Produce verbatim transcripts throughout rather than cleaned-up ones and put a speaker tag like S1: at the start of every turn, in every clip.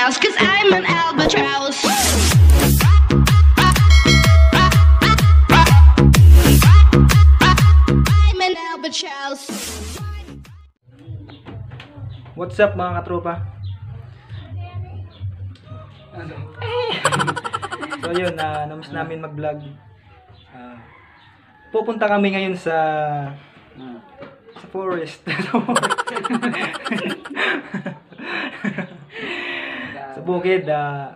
S1: house, cause I'm an albatross. I'm an albatross.
S2: What's up mga katropa? Ano? So yun, uh, namiss namin mag-vlog. Uh, pupunta kami ngayon sa sa forest. Sa bukid. Uh,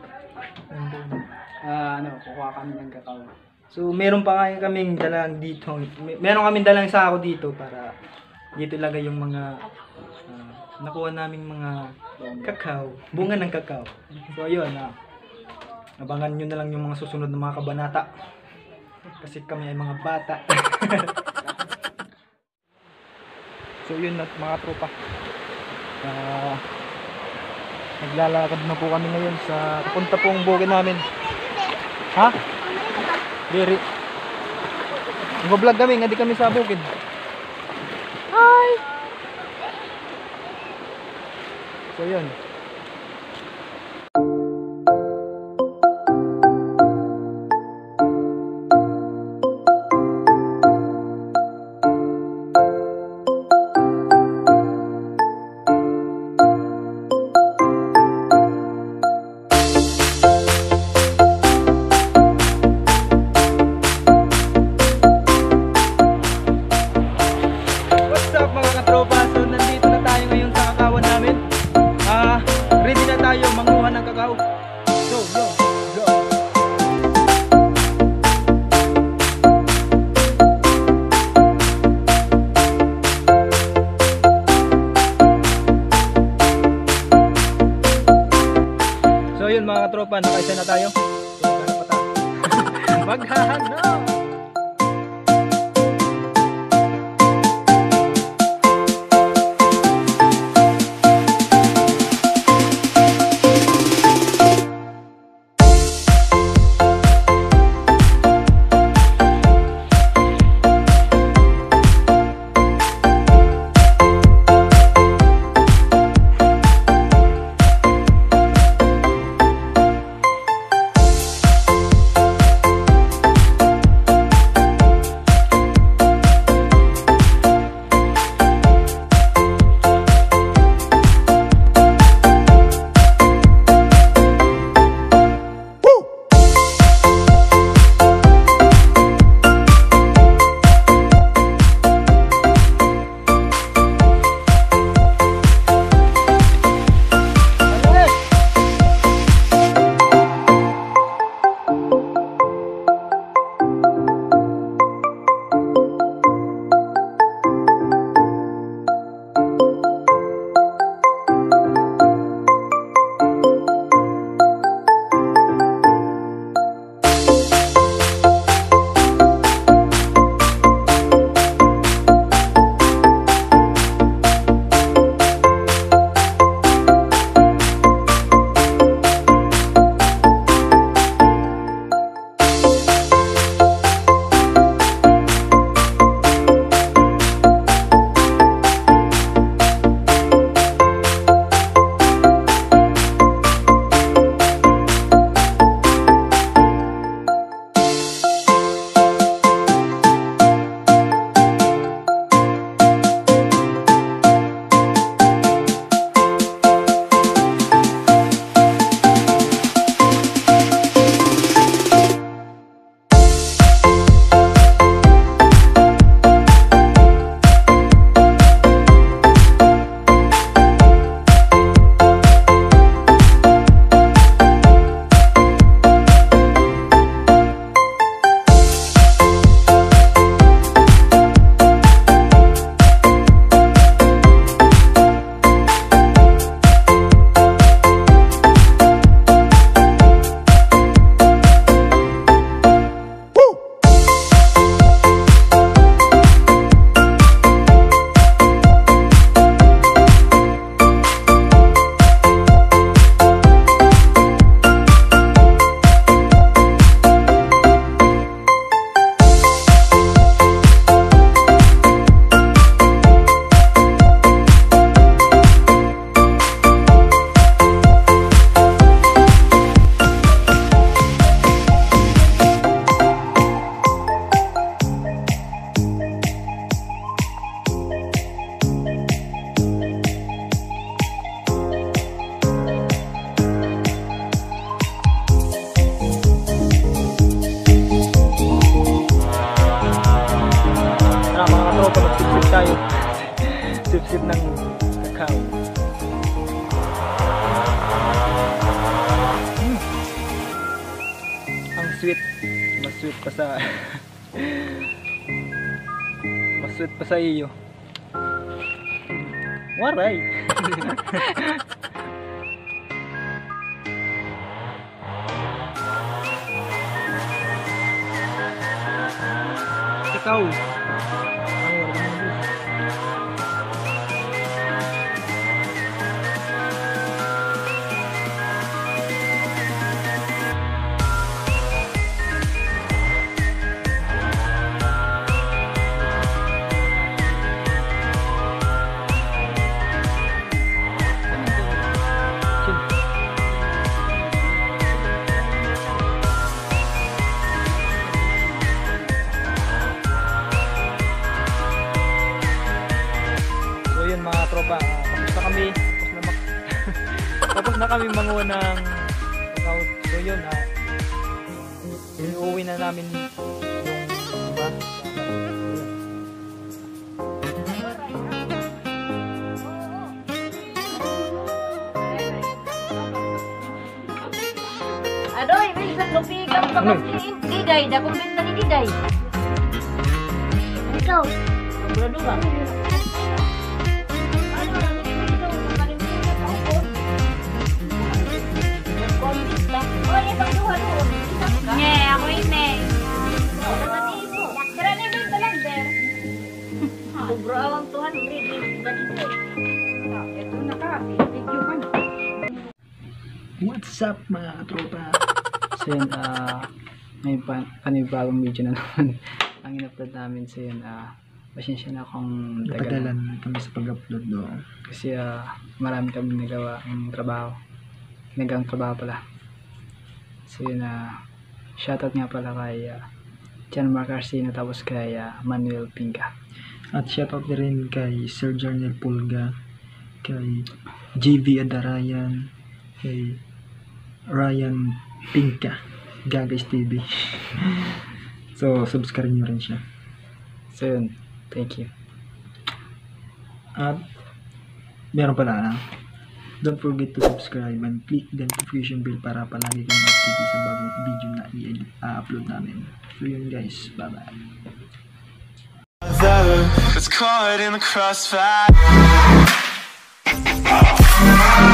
S3: uh, ano, kukuha kami ng kakao.
S2: So meron pa nga kaming dalang dito. May, meron kaming dalang sako dito para dito ilagay yung mga uh, nakuha naming mga kakao, bunga ng kakao. So ayun, uh, abangan nyo na lang yung mga susunod na mga kabanata. Kasi kami ay mga bata. So yun at mga tropa. Uh, naglalakad na po kami ngayon sa papunta pong bukid namin. Ha? Diri. Nag-vlog kami, hindi kami sa bukid. Hi! So yun. Tayo manguha ng kakao. So, yo, go. So, yun mga katropa, nakaisa na tayo. So, maghanap pa tayo. Maghahanap! sweet. Mas sweet pa sa mas sweet pa sa iyo. Waray. Ikaw. Mga tropa, uh, tapos na kami tapos na, mak tapos na kami manguha ng workout. So yun, ha uh, iuwi na namin yung diba?
S4: Adoy, may isang lupigang
S2: Ano?
S4: pagkasin Diday, dakong benta ni Diday. Ikaw Bradura. Nye, ako ine. Kira na yung talander. Sobra awang Tuhan, ready. Ito na ka, video ka na.
S2: What's up mga katropa?
S3: So yun, ah, may pan panibagong video na naman ang in-upload namin. So yun, ah, pasensya na kung tagal.
S2: Napadalan kami sa pag-upload do.
S3: Kasi ah, marami kami nagawa ng trabaho. Nagang trabaho pala. So yun, ah, shoutout nga pala kay uh, John Mark Arcino, tapos kay uh, Manuel Pinga.
S2: At shoutout na rin kay Sir Jarnel Pulga, kay J V Adarayan, kay Ryan Pinka, Gagais T V. So, subscribe nyo rin siya.
S3: So yun, thank you.
S2: At meron pala, don't forget to subscribe and click the notification bell para palagi kang updated sa bagong video na i-upload namin. So yun guys, bye bye.
S5: It's caught in the crossfire.